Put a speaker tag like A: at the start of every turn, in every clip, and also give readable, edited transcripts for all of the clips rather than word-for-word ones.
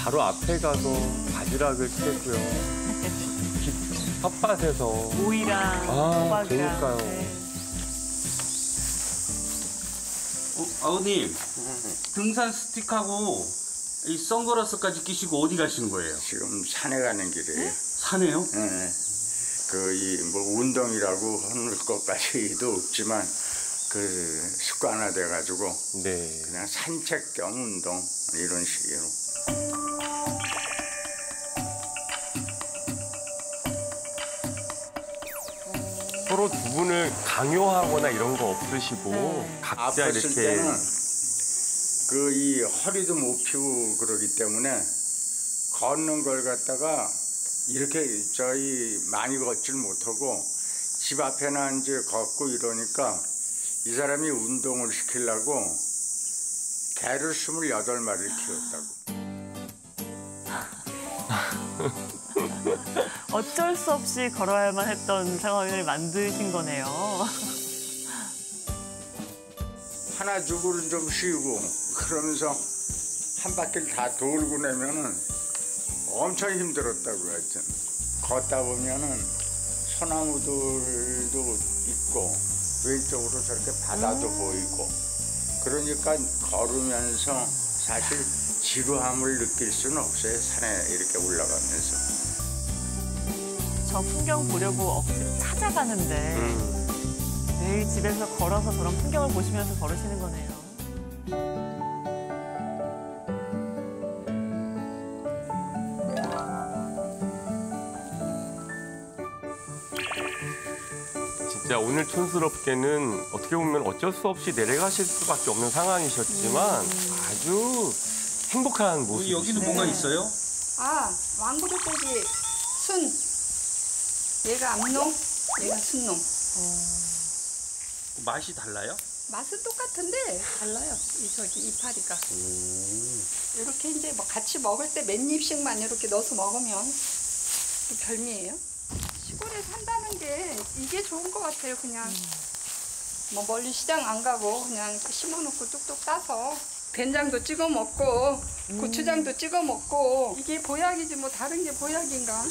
A: 바로 앞에 가서 바지락을 캐고요. 텃밭에서.
B: 오이랑 호박이랑.
A: 그러니까요.
B: 네.
C: 아버님, 등산 스틱하고 이 선글라스까지 끼시고 어디 가시는 거예요?
D: 지금 산에 가는 길이에요.
C: 산에요?
D: 네. 뭐 운동이라고 하는 것까지도 없지만 습관화 돼가지고
A: 네.
D: 그냥 산책 겸 운동 이런 식으로.
A: 서로 두 분을 강요하거나 이런 거 없으시고
B: 네.
A: 각자
D: 아팠을
A: 이렇게.
D: 때는 이 허리도 못 펴고 그러기 때문에 걷는 걸 갖다가 이렇게 많이 걷질 못하고 집 앞에나 이제 걷고 이러니까 이 사람이 운동을 시키려고 개를 28마리를 키웠다고.
B: 어쩔 수 없이 걸어야만 했던 상황을 만드신 거네요.
D: 하나 주고는 좀 쉬고 그러면서 한 바퀴를 다 돌고 나면은 엄청 힘들었다고 하여튼. 걷다 보면은 소나무들도 있고 왼쪽으로 저렇게 바다도 보이고 그러니까 걸으면서 사실 지루함을 느낄 수는 없어요. 산에 이렇게 올라가면서.
B: 저 풍경 보려고 억지로 찾아가는데 매일 집에서 걸어서 그런 풍경을 보시면서 걸으시는 거네요.
A: 진짜 오늘 촌스럽게는 어떻게 보면 어쩔 수 없이 내려가실 수밖에 없는 상황이셨지만 아주 행복한 모습.
C: 여기는 뭐가 있어요?
E: 왕구르돼지 순. 얘가 암놈, 얘가 순놈.
C: 맛이 달라요?
E: 맛은 똑같은데 달라요. 이파리가. 이렇게 이제 뭐 같이 먹을 때 몇 입씩만 이렇게 넣어서 먹으면 또 별미예요. 시골에 산다는 게 이게 좋은 것 같아요. 그냥 뭐 멀리 시장 안 가고 그냥 심어놓고 뚝뚝 따서 된장도 찍어 먹고 고추장도 찍어 먹고 이게 보약이지 뭐 다른 게 보약인가?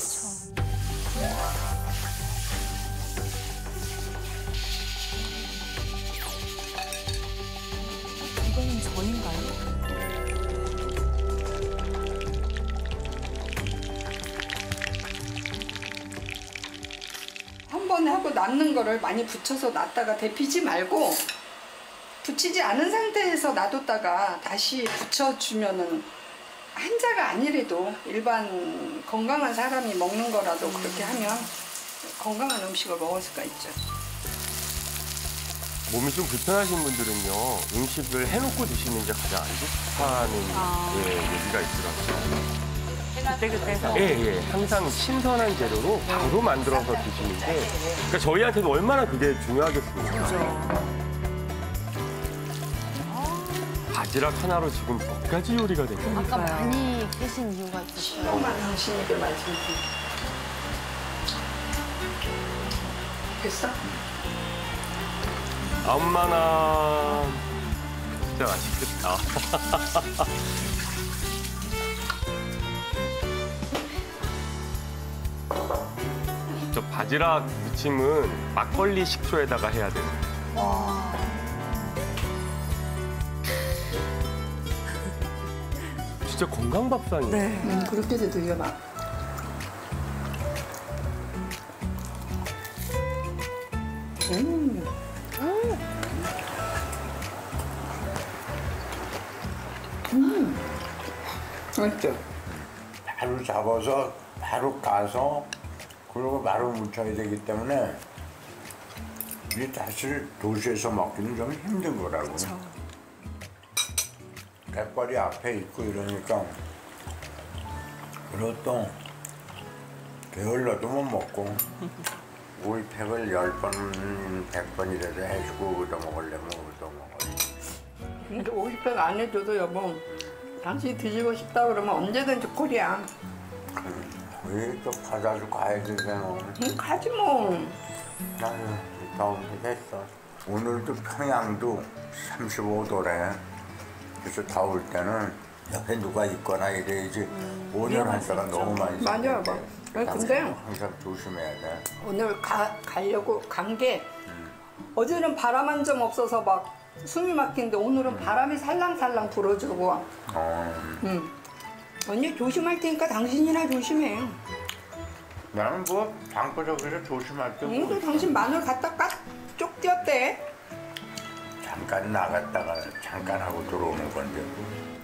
B: 이거는 전인가요?
E: 한 번에 하고 놔는 거를 많이 붙여서 놨다가 데피지 말고 붙이지 않은 상태에서 놔뒀다가 다시 붙여주면은 한자가 아니래도 일반 건강한 사람이 먹는 거라도 그렇게 하면 건강한 음식을 먹을 수가 있죠.
A: 몸이 좀 불편하신 분들은요, 음식을 해놓고 드시는 게 가장 안 좋다는 얘기가 있더라고요.
B: 그때 해서.
A: 예. 항상 신선한 재료로 바로 만들어서 드시는 게, 그러니까 저희한테는 얼마나 그게 중요하겠습니까?
B: 그렇죠.
A: 바지락 하나로 지금 몇 가지 요리가 되거든요.
F: 아까 많이 깨신 이유가 있었어요.
E: 신경만 하시니까 말씀드릴게요. 됐어?
A: 엄마나 진짜 맛있겠다. 저 바지락 무침은 막걸리 식초에다가 해야 돼요.
F: 와.
A: 진짜 건강밥상이에요.
B: 네.
E: 그렇게 해도 되게 막. 맛있죠?
D: 바로 잡아서 바로 까서 그리고 바로 무쳐야 되기 때문에 이게 사실 도시에서 먹기는 좀 힘든 거라고. 갯벌이 앞에 있고 이러니까 그리고 또 게을러도 못 먹고 오이팩을 10번, 100번이라도 해주고 얻어먹으려면 얻어먹어야지.
E: 근데 오이팩 안 해줘도 여보 당신이 드시고 싶다 그러면 언제든지 콜이야.
D: 왜 또 바다로 가야 되잖아.
E: 가지 뭐.
D: 아유, 더운데 됐어. 오늘도 평양도 35도래. 그래서 더울 때는 옆에 누가 있거나 이래야지 온열할 때가 너무 많이
E: 맞아요,
D: 생기는데.
E: 뭐. 근데
D: 항상 조심해야 돼.
E: 오늘 가려고 간 게 어제는 바람 한 점 없어서 막 숨이 막히는데 오늘은 바람이 살랑살랑 불어주고. 언니 조심할 테니까 당신이나 조심해.
D: 나는 뭐 방구석에서 조심할 게 뭐.
E: 또 당신 마늘 갖다 쪽 뛰었대.
D: 잠깐 나갔다가 잠깐 하고 들어오는 건데.